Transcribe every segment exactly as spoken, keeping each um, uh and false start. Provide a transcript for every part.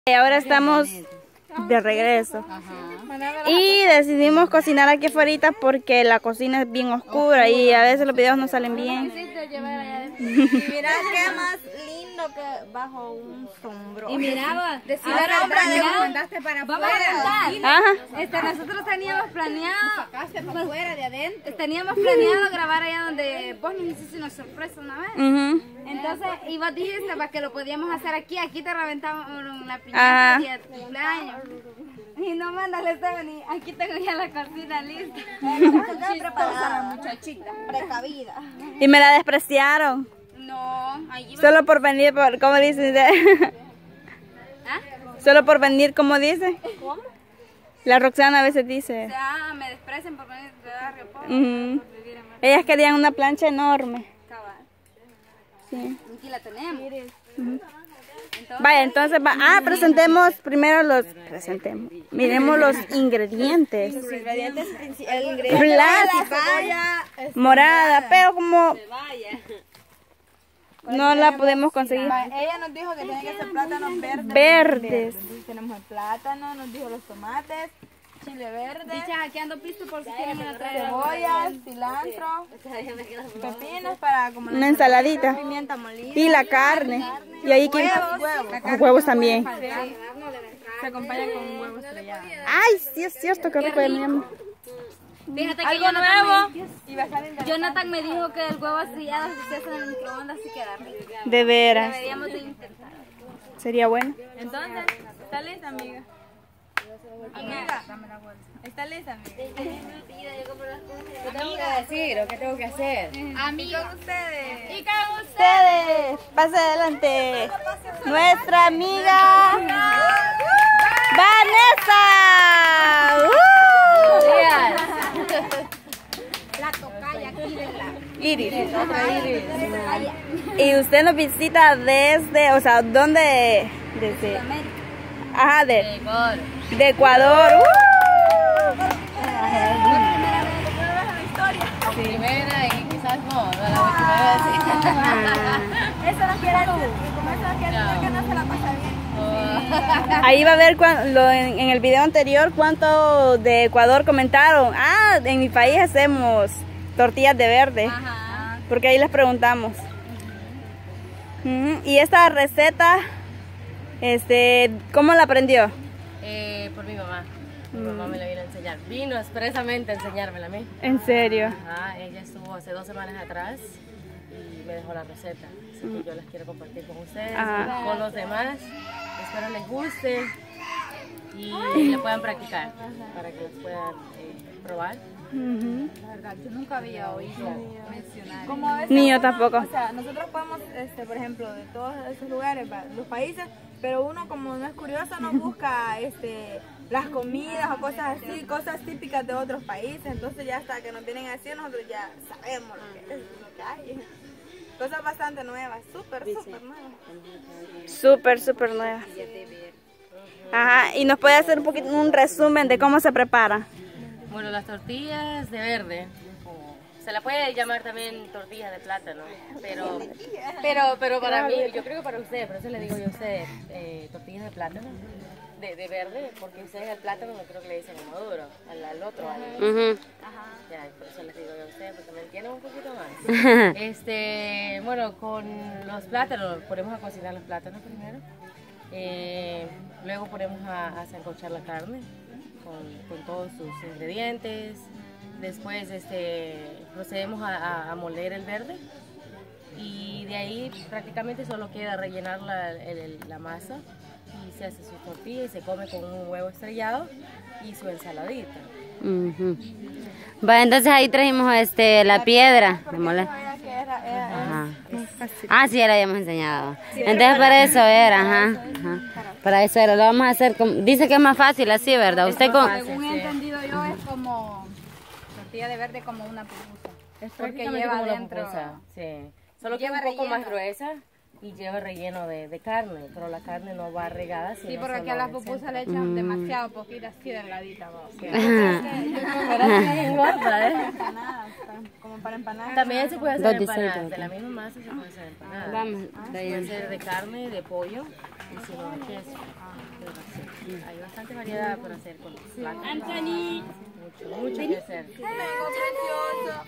Y ahora estamos de regreso. Y decidimos cocinar aquí afuera porque la cocina es bien oscura y a veces los videos no salen bien. Y mira qué más lindo que bajo un sombro. Y miraba, decir la sombra de mandaste para vamos a contar. Ajá. Este, nosotros teníamos planeado, sacaste para afuera de adentro. teníamos planeado grabar allá donde vos nos hiciste una sorpresa una vez. Uh-huh. Entonces, y vos dijiste para que lo podíamos hacer aquí, aquí te reventamos la piñata Ajá. y el cumpleaños. Y no mándale, Stephanie, aquí tengo ya la cocina lista. Preparada, muchachita, precavida. Y me la despreciaron. No, allí va. Solo por venir, por, ¿cómo dicen? ¿Ah? Solo por venir, ¿cómo dice? ¿Cómo? La Roxana a veces dice. O sea, me desprecian por venir de barrio pobre, Ujú. por vivir en barrio Ellas querían una plancha enorme. cabal. Sí. Aquí la tenemos. Entonces, Vaya, entonces va. Ah, presentemos primero los. Presentemos. Miremos los ingredientes. Los ingredientes principales. El ingrediente Blanca, morada, pero como no la podemos conseguir. ella nos dijo que tiene que ser plátanos verdes. Verdes. Entonces tenemos el plátano, nos dijo los tomates, chile verde, dicha, aquí ando pisto por si quieren una traer. cebollas, cilantro, pepinos para como Una ensaladita. pimienta molida. Y la carne. Y ahí que Huevos. huevos también. Se acompaña con un huevo estrellado. Ay, sí es cierto, qué rico de mi amor. Fíjate que Algo Jonathan nuevo. me- Y va a estar interesante. Jonathan me dijo que el huevo estrellado si se hace en el microondas sí queda rico. De veras. Deberíamos de intentar. Sería bueno. Entonces, ¿está lista, amiga? Amiga, dame la bolsa. ¿Está lista, amiga? ¿Qué tengo que decir o qué tengo que hacer? Amiga, con ustedes. Y con Ustedes, pase adelante. Nuestra amiga Vanessa. ¡Uh! La tocaya aquí de la... Iris. Y usted nos visita desde, o sea, ¿dónde? Desde. Ajá, de, de Ecuador. ¡Uh! Primera y quizás no, no la última vez. Eso no quiere decir, como eso no quiere decir que no se la pasa bien. Ahí va a ver cuan- lo, en, en el video anterior cuánto de Ecuador comentaron. Ah, en mi país hacemos tortillas de verde. Ajá. Porque ahí les preguntamos. Ujú. Y esta receta, este, ¿cómo la aprendió? Eh, por mi mamá. Mi mamá me la vino a enseñar. Vino expresamente a enseñármela a mí. En serio. Ajá, ella estuvo hace dos semanas atrás y me dejó la receta. Así que yo las quiero compartir con ustedes, Ah. con los demás. Espero les guste y la puedan practicar para que las puedan eh, probar. Ujú. La verdad, yo nunca había oído mencionar. Como a veces Ni yo uno- tampoco. O sea, nosotros podemos, este, por ejemplo, de todos esos lugares, va, los países, pero uno como no es curioso no busca este, las comidas o cosas así, cosas típicas de otros países. Entonces ya hasta que nos vienen así, nosotros ya sabemos lo que es, lo que hay. Cosas bastante nuevas, súper, súper nuevas. Súper, súper nueva. Ajá, y nos puede hacer un poquito un resumen de cómo se prepara. Bueno, las tortillas de verde, se la puede llamar también tortilla de plátano, pero pero pero para mí, yo creo que para ustedes, por eso le digo yo a ustedes, eh, tortillas de plátano, de, de verde, porque ustedes al plátano no creo que le dicen maduro, al, al otro, al, Ujú. ya, por eso les digo yo a ustedes, porque me entienden un poquito más. Este, bueno, con los plátanos, ponemos a cocinar los plátanos primero, eh, luego ponemos a, a sancochar la carne con, con todos sus ingredientes. Después este, procedemos a, a- a moler el verde y de ahí prácticamente solo queda rellenar la, el- el- la masa y se hace su tortilla y se come con un huevo estrellado y su ensaladita. Ujú. Bueno, entonces ahí trajimos este la piedra de moler. Sabía que era, era, Ajá. Ah, sí, ya lo habíamos enseñado. Entonces para eso era, ajá, ajá. Para eso era, lo vamos a hacer como, dice que es más fácil así, ¿verdad? Usted con según he entendido yo, es como tortilla de verde como una pupusa. Es Porque prácticamente lleva como una adentro- pupusa, sí. Solo que es lleva un poco más relleno. gruesa y lleva relleno de, de carne, pero la carne no va regada. Sí, sino porque aquí solo a las en el pupusas centro. le echan demasiado poquito así delgadita. ¿Va? Ahora sí engorda, ¿eh? Nada, están como como para empanadas. También se puede Dos hacer diseños, empanadas, de ¿no? la misma masa se puede hacer empanadas. Vamos, Se puede hacer de carne, de pollo y si no de queso. Pero sí, hay bastante variedad para hacer con los plátanos. Mucho, mucho que hacer. Precioso.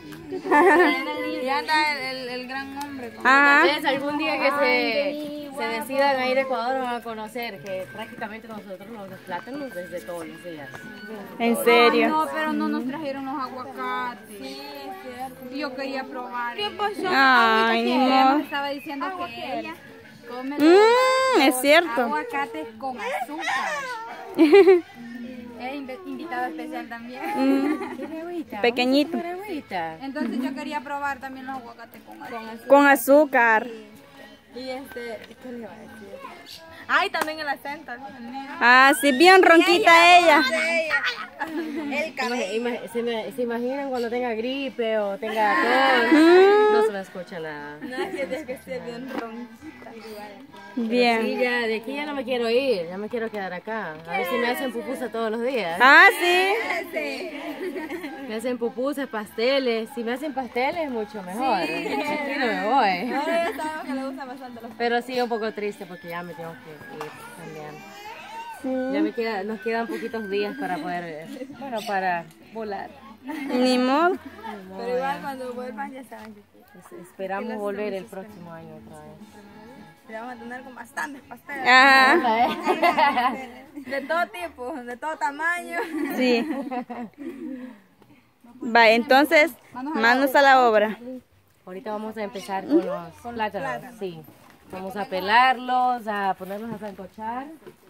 Y anda el, el, el gran hombre. Con... Ah, Entonces, algún día que se, se decidan a ir a Ecuador van a conocer que prácticamente nosotros los plátanos desde todos los días. ¿en serio? No, pero no nos trajeron los aguacates. Sí, es cierto. Yo quería probar. ¿Qué pasó? Ay, ni modo. Me estaba diciendo que ella come Mmm, es los cierto. aguacates con azúcar. Es inv- invitada especial también. ¿Qué agüita? Pequeñito. ¿Qué agüita? Entonces yo quería probar también los aguacates con azúcar. Con azúcar. Y este, ¿qué le iba a decir? Ay, también el acento. Ah, sí, bien ronquita ella. El cabello. Ima- se, me- ¿Se imaginan cuando tenga gripe o tenga tos? No se me escucha nada. No, es que tienes que ser bien ronquita. Sí, Bien. ya, de aquí ya no me quiero ir, ya me quiero quedar acá. A ver si me hacen pupusas todos los días. Ah, sí. Me hacen pupusas, pasteles. Si me hacen pasteles, mucho mejor. Aquí no me voy. Ahora ya sabemos que le gustan bastante los... Pero sí, un poco triste porque ya me tengo que ir también. Ya me queda, nos quedan poquitos días para poder, bueno, para volar. Ni modo. Pero igual cuando vuelvan ya saben que Es- Esperamos volver el próximo año otra vez. le vamos a tener con bastantes pasteles. Ajá. De todo tipo, de todo tamaño. Sí. Va, entonces, manos a la obra. Ahorita vamos a empezar con los plátanos. Sí. Vamos a pelarlos, a ponerlos a sancochar.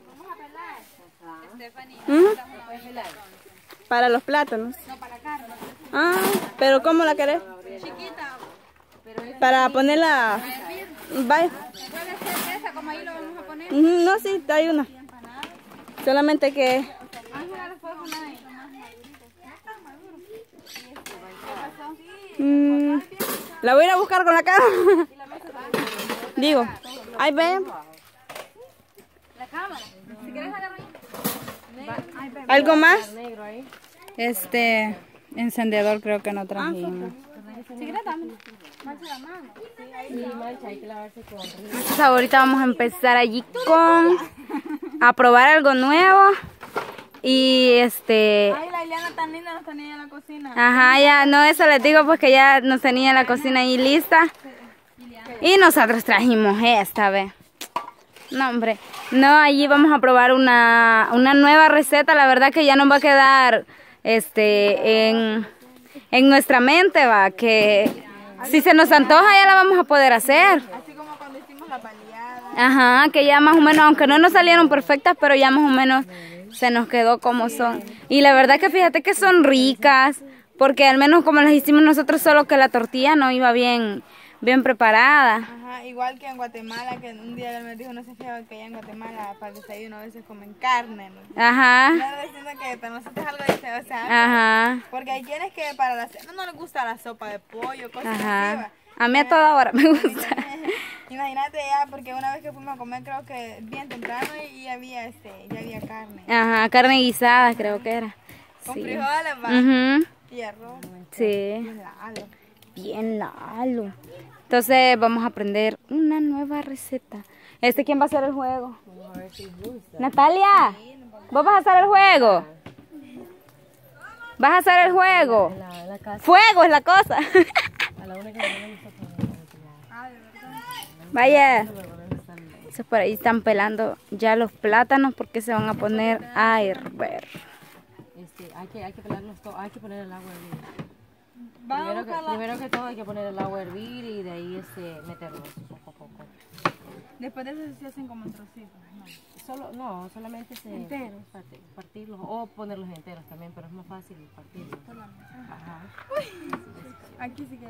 ¿Mm? Para los plátanos. Ah, pero ¿cómo la querés? Chiquita. Para ponerla... Vaya. Puede ser esa, como ahí lo vamos a poner. Ujú, no, sí, hay una. Solamente que... Ángela, ¿les puedo poner ahí? mm, la voy a ir a buscar con la cara. Digo, ahí ven. La cámara. Si quieres agarrar ahí. ¿Algo más? Negro ahí. Este encendedor creo que no trajimos. Sí, mancha, hay que lavarse con río. Entonces ahorita vamos a empezar allí con... a probar algo nuevo. Y este... Ay, la Ileana tan linda nos tenía en la cocina. Ajá, ya, no, eso les digo porque ya nos tenía la cocina ahí lista. Y nosotros trajimos esta vez. No, hombre. No, allí vamos a probar una, una nueva receta. La verdad que ya nos va a quedar este en, en nuestra mente, va. Que si se nos antoja ya la vamos a poder hacer. Así como cuando hicimos la baleada. Ajá, que ya más o menos, aunque no nos salieron perfectas, pero ya más o menos se nos quedó como son. Y la verdad que fíjate que son ricas, porque al menos como las hicimos nosotros, solo que la tortilla no iba bien, bien preparada. Ajá, igual que en Guatemala, que un día él me dijo, no se fija que allá en Guatemala para el desayuno a veces comen carne, ¿no? Ajá, Claro, diciendo que para nosotros algo dice, o sea, ajá, porque hay quienes que para la cena no les gusta la sopa de pollo, cosas así, ajá. va. A mí a toda hora me gusta. Imagínate ya, porque una vez que fuimos a comer, creo que bien temprano y, y había este, ya había carne. Ajá, carne guisada creo que era. Con Sí. frijoles, va, Ujú, y arroz. sí. Claro. Bien lalo. Entonces vamos a aprender una nueva receta. ¿Este quién va a hacer el juego? Natalia, ¿vos vas a hacer el juego? ¿Vas a hacer el juego? La, la casa, Fuego es la cosa. a la una que me Vaya. Entonces por ahí están pelando ya los plátanos porque se van a poner a hervir. Este, hay que, hay que pelarlos todos, hay que poner el agua a hervir. Primero que, primero que todo hay que poner el agua a hervir y de ahí este, meterlos poco a poco. Después de eso se hacen como trocitos, ¿no? Solo, no, solamente se parti- partirlos o ponerlos enteros también, pero es más fácil partirlos. Ajá. Aquí sí que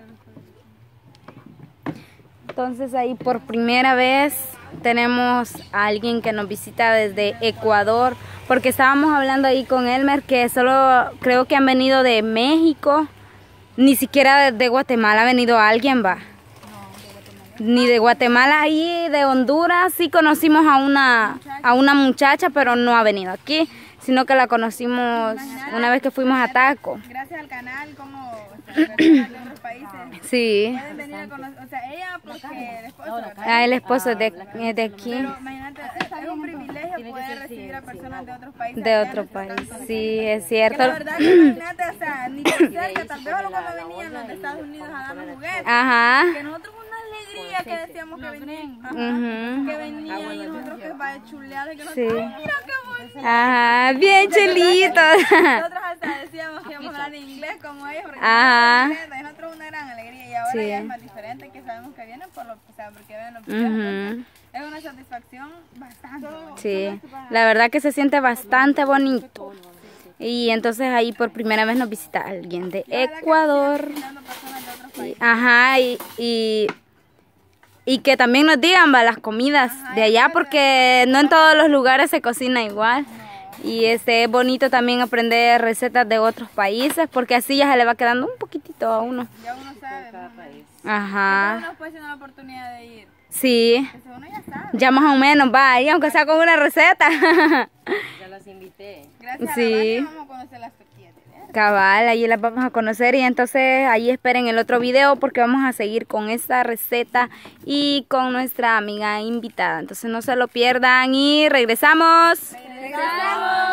Entonces ahí por primera vez tenemos a alguien que nos visita desde Ecuador, porque estábamos hablando ahí con Elmer que solo creo que han venido de México, ni siquiera de Guatemala ha venido alguien, va. ni de Guatemala. Ahí de Honduras sí conocimos a una, a una muchacha, pero no ha venido aquí, sino que la conocimos una vez que fuimos a Taco. Gracias al canal, como o sea, personas de otros países Sí. pueden venir a conocer, o sea, ella porque el esposo, ¿verdad? Ah, el esposo es de, es de aquí. Pero imagínate, es un privilegio poder recibir a personas de otros países. De allá en otro nuestro país, tanto. sí, es Que cierto. la verdad que imagínate, o sea, ni por cerca, tal vez solo cuando venían los de Estados Unidos a darnos juguetes. Ajá. Que nosotros una alegría que decíamos que venían, ajá, Ujú. que venían y nosotros que va chuleados y que Sí. nosotros, "Ay, mira qué bonito". Ajá, bien chulitos. Nosotros hasta decíamos que íbamos a hablar en inglés como ellos, porque Ajá. nosotros, y nosotros una gran alegría y ahora Sí. ya es más diferente, que sabemos que vienen por lo o sea, porque ven los videos, Ujú. entonces, es una satisfacción bastante. Sí, la verdad que se siente bastante bonito. Y entonces ahí por primera vez nos visita alguien de Ecuador. Visitando personas de otros países. Ajá, y, y, y que también nos digan va, las comidas de allá, porque no en todos los lugares se cocina igual. Y este, es bonito también aprender recetas de otros países, porque así ya se le va quedando un poquitito a uno. Ya uno sabe, ¿no? Ajá, Uno puede tener la oportunidad de ir. sí, Entonces uno ya sabe. ya más o menos va ahí, aunque sea con una receta. Ya los invité. Gracias Sí. a la Vania vamos a conocer las tortillas de ver. Cabal, ahí las vamos a conocer y entonces ahí esperen el otro video porque vamos a seguir con esta receta y con nuestra amiga invitada. Entonces no se lo pierdan y regresamos. ¡Regresamos!